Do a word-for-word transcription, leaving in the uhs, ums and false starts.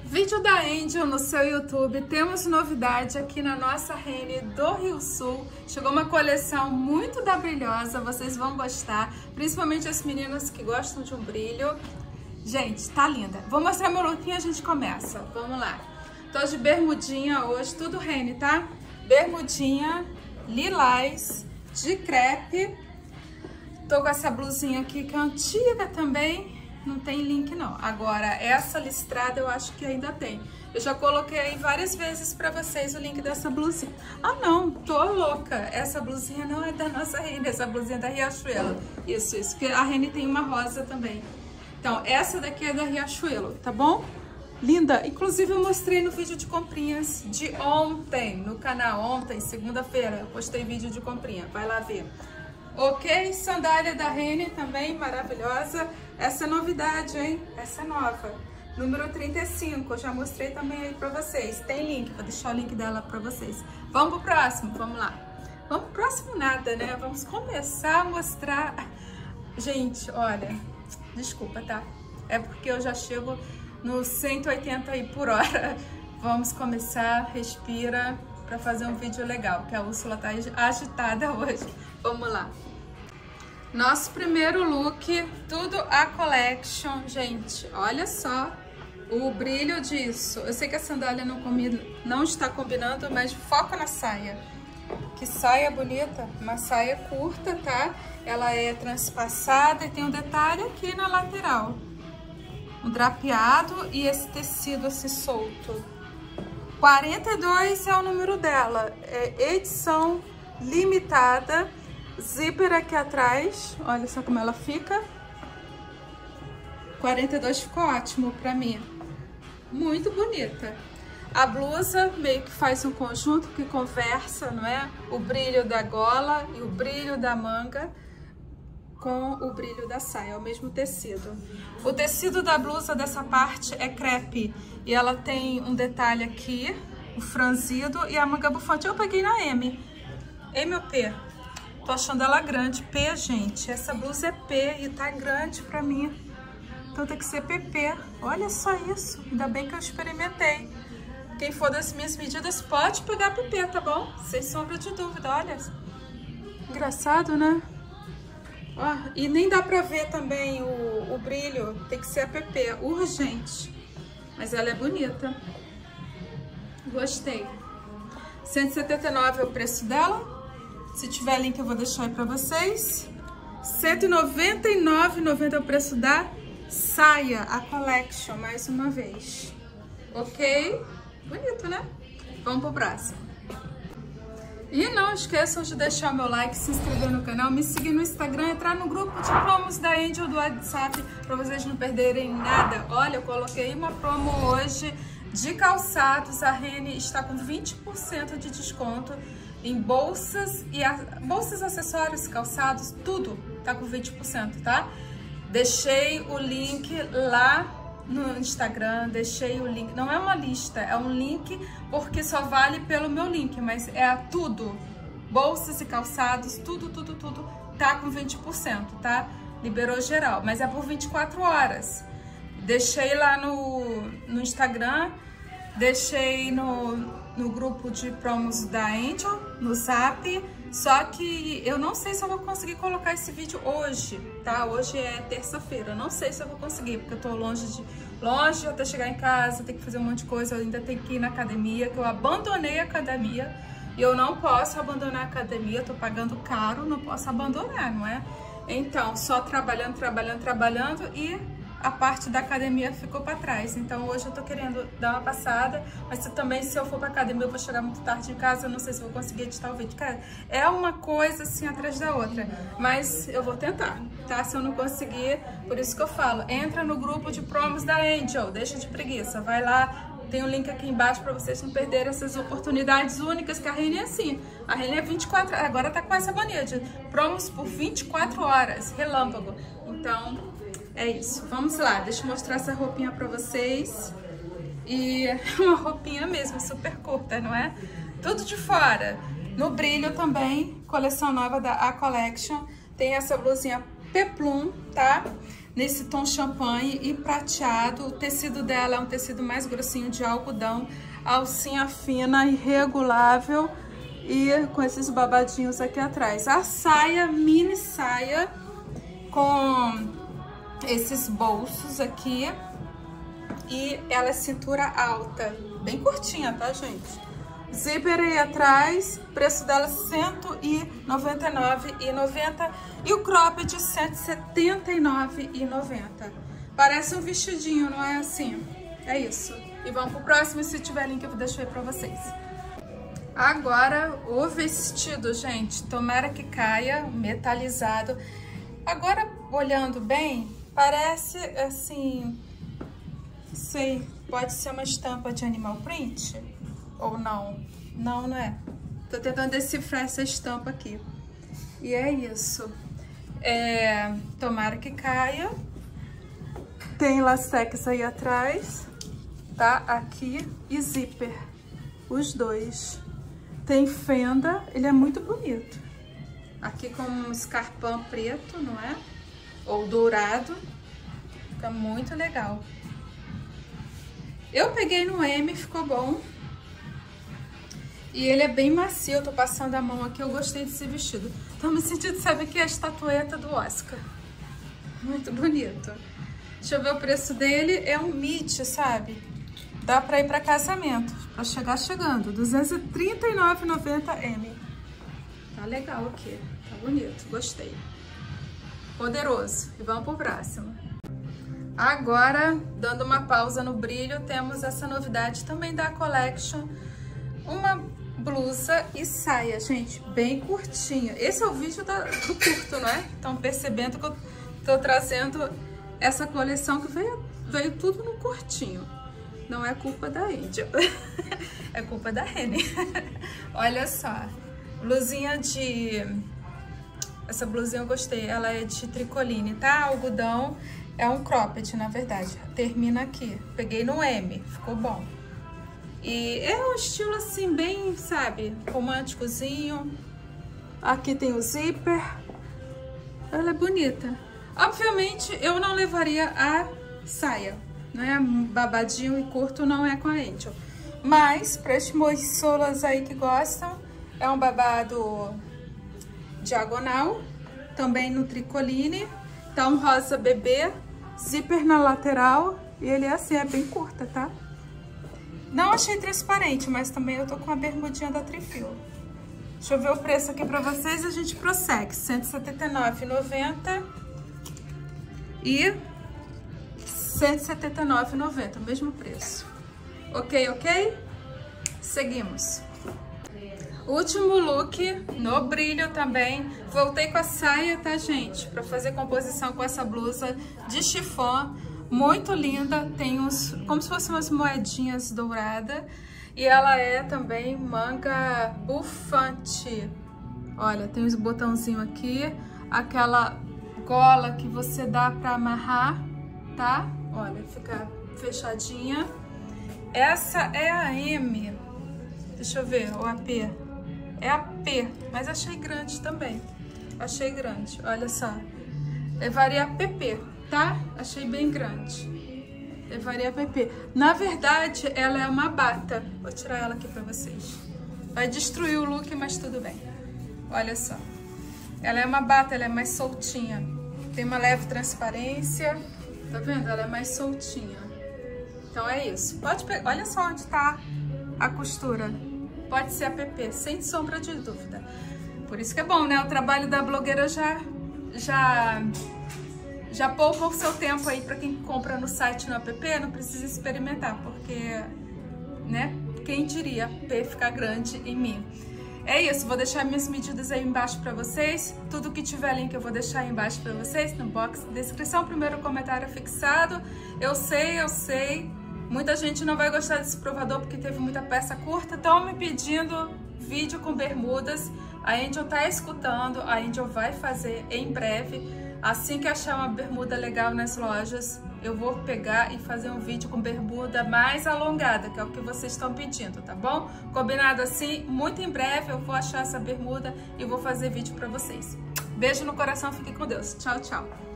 Vídeo da Angel no seu YouTube. Temos novidade aqui na nossa Rene do Rio Sul. Chegou uma coleção muito da brilhosa, vocês vão gostar, principalmente as meninas que gostam de um brilho. Gente, tá linda. Vou mostrar meu look e a gente começa. Vamos lá. Tô de bermudinha hoje, tudo Rene, tá? Bermudinha, lilás, de crepe. Tô com essa blusinha aqui que é antiga também. Não tem link não. Agora, essa listrada eu acho que ainda tem. Eu já coloquei aí várias vezes pra vocês o link dessa blusinha. Ah não, tô louca. Essa blusinha não é da nossa Rene, essa blusinha é da Riachuelo. Isso, isso, porque a Rene tem uma rosa também. Então, essa daqui é da Riachuelo, tá bom? Linda. Inclusive eu mostrei no vídeo de comprinhas de ontem, no canal ontem, segunda-feira. Eu postei vídeo de comprinha, vai lá ver. Ok, sandália da Rene também, maravilhosa. Essa é novidade, hein? Essa é nova. Número trinta e cinco, eu já mostrei também aí pra vocês. Tem link, vou deixar o link dela pra vocês. Vamos pro próximo, vamos lá. Vamos pro próximo nada, né? Vamos começar a mostrar... Gente, olha, desculpa, tá? É porque eu já chego no cento e oitenta aí por hora. Vamos começar, respira, pra fazer um vídeo legal, que a Úrsula tá agitada hoje. Vamos lá. Nosso primeiro look, tudo a collection, gente. Olha só o brilho disso. Eu sei que a sandália não, combina, não está combinando, mas foca na saia. Que saia bonita, uma saia curta, tá? Ela é transpassada e tem um detalhe aqui na lateral. Um drapeado e esse tecido assim solto. quarenta e dois é o número dela. É edição limitada. Zíper aqui atrás, olha só como ela fica. quarenta e dois ficou ótimo pra mim. Muito bonita. A blusa meio que faz um conjunto que conversa, não é? O brilho da gola e o brilho da manga com o brilho da saia, é o mesmo tecido. O tecido da blusa dessa parte é crepe e ela tem um detalhe aqui, o franzido e a manga bufante. Eu peguei na M. M ou P? Tô achando ela grande. P, gente. Essa blusa é P e tá grande pra mim. Então tem que ser P P. Olha só isso. Ainda bem que eu experimentei. Quem for das minhas medidas pode pegar P P, tá bom? Sem sombra de dúvida, olha. Engraçado, né? Ó, e nem dá pra ver também o, o brilho. Tem que ser a P P. Urgente. Mas ela é bonita. Gostei. cento e setenta e nove é o preço dela. Se tiver link eu vou deixar aí pra vocês. cento e noventa e nove reais e noventa centavos é o preço da saia, a collection, mais uma vez. Ok? Bonito, né? Vamos pro próximo. E não esqueçam de deixar o meu like, se inscrever no canal, me seguir no Instagram, entrar no grupo de promos da Angel do WhatsApp pra vocês não perderem nada. Olha, eu coloquei uma promo hoje de calçados. A Rene está com vinte por cento de desconto em bolsas e a, bolsas, acessórios, calçados, tudo tá com vinte por cento, tá? Deixei o link lá no Instagram, deixei o link, não é uma lista, é um link porque só vale pelo meu link, mas é tudo, bolsas e calçados, tudo, tudo, tudo tá com vinte por cento, tá? Liberou geral, mas é por vinte e quatro horas. Deixei lá no, no Instagram, deixei no... no grupo de promos da Angel, no Zap, só que eu não sei se eu vou conseguir colocar esse vídeo hoje, tá? Hoje é terça-feira, eu não sei se eu vou conseguir, porque eu tô longe de longe até chegar em casa, tem que fazer um monte de coisa, eu ainda tenho que ir na academia, que eu abandonei a academia, e eu não posso abandonar a academia, tô pagando caro, não posso abandonar, não é? Então, só trabalhando, trabalhando, trabalhando e... a parte da academia ficou pra trás, então hoje eu tô querendo dar uma passada, mas também se eu for pra academia eu vou chegar muito tarde em casa, eu não sei se eu vou conseguir editar o vídeo. Cara, é uma coisa assim atrás da outra, mas eu vou tentar, tá? Se eu não conseguir, por isso que eu falo, entra no grupo de promos da Angel, deixa de preguiça, vai lá, tem o um link aqui embaixo pra vocês não perderem essas oportunidades únicas, que a Rene é assim, a Rene é vinte e quatro, agora tá com essa mania de promos por vinte e quatro horas, relâmpago, então... é isso, vamos lá, deixa eu mostrar essa roupinha pra vocês. E uma roupinha mesmo, super curta, não é? Tudo de fora. No brilho também, coleção nova da A Collection. Tem essa blusinha peplum, tá? nesse tom champanhe e prateado. O tecido dela é um tecido mais grossinho de algodão, alcinha fina e regulável e com esses babadinhos aqui atrás. A saia, mini saia com esses bolsos aqui e ela é cintura alta, bem curtinha, tá, gente? Zíper aí atrás, preço dela cento e noventa e nove reais e noventa centavos e o cropped cento e setenta e nove reais e noventa centavos. Parece um vestidinho, não é assim? É isso. E vamos pro próximo, se tiver link eu vou deixar aí pra vocês. Agora o vestido, gente, tomara que caia, metalizado. Agora, olhando bem, parece assim, sei, pode ser uma estampa de animal print? Ou não? Não, não é. Tô tentando decifrar essa estampa aqui. E é isso. É, tomara que caia. Tem lastex aí atrás, tá? Aqui. E zíper. Os dois. Tem fenda. Ele é muito bonito. Aqui com um escarpão preto, não é? Ou dourado. Fica muito legal. Eu peguei no M, ficou bom. E ele é bem macio, eu tô passando a mão aqui, eu gostei desse vestido. Tô me sentindo, sabe, que é a estatueta do Oscar. Muito bonito. Deixa eu ver o preço dele, é um mid, sabe? Dá pra ir pra casamento, pra chegar chegando. duzentos e trinta e nove reais e noventa centavos. Tá legal aqui, tá bonito, gostei. Poderoso. E vamos pro próximo. Agora, dando uma pausa no brilho, temos essa novidade também da Collection. Uma blusa e saia, gente, bem curtinha. Esse é o vídeo da, do curto, não é? Estão percebendo que eu tô trazendo essa coleção que veio, veio tudo no curtinho. Não é culpa da Angel, é culpa da Renny. Olha só, blusinha de... Essa blusinha eu gostei, ela é de tricoline, tá? Algodão, é um cropped, na verdade. Termina aqui, peguei no M, ficou bom. E é um estilo assim, bem, sabe, românticozinho. Aqui tem o zíper. Ela é bonita. Obviamente, eu não levaria a saia, né? Babadinho e curto não é com a Angel. Mas, para as moçolas aí que gostam, é um babado diagonal. Também no tricoline. Tá um rosa bebê. Zíper na lateral. E ele é assim, é bem curta, tá? Não achei transparente, mas também eu tô com a bermudinha da Trifil. Deixa eu ver o preço aqui pra vocês e a gente prossegue. cento e setenta e nove reais e noventa centavos e cento e setenta e nove reais e noventa centavos, mesmo preço. Ok, ok? Seguimos. Último look, no brilho também. Voltei com a saia, tá, gente? Pra fazer composição com essa blusa de chiffon. Muito linda, tem uns, como se fossem umas moedinhas douradas. E ela é também manga bufante. Olha, tem os botãozinhos aqui. Aquela gola que você dá pra amarrar, tá? Olha, fica fechadinha. Essa é a M. Deixa eu ver, o A P. É a P, mas achei grande também. Achei grande, olha só. Levaria a P P. Tá? Achei bem grande. Levaria a P P. Na verdade, ela é uma bata. Vou tirar ela aqui pra vocês. Vai destruir o look, mas tudo bem. Olha só. Ela é uma bata, ela é mais soltinha. Tem uma leve transparência. Tá vendo? Ela é mais soltinha. Então é isso. Pode pegar. Olha só onde tá a costura. Pode ser a P P, sem sombra de dúvida. Por isso que é bom, né? O trabalho da blogueira já... já... Já poupa o seu tempo aí para quem compra no site no app, não precisa experimentar, porque, né, quem diria P ficar grande em mim. É isso, vou deixar minhas medidas aí embaixo para vocês, tudo que tiver link eu vou deixar aí embaixo para vocês, no box de descrição, primeiro comentário fixado. Eu sei, eu sei, muita gente não vai gostar desse provador porque teve muita peça curta, estão me pedindo vídeo com bermudas, a Angel tá escutando, a Angel vai fazer em breve. Assim que achar uma bermuda legal nas lojas, eu vou pegar e fazer um vídeo com bermuda mais alongada, que é o que vocês estão pedindo, tá bom? Combinado assim? Muito em breve eu vou achar essa bermuda e vou fazer vídeo pra vocês. Beijo no coração, fiquem com Deus. Tchau, tchau.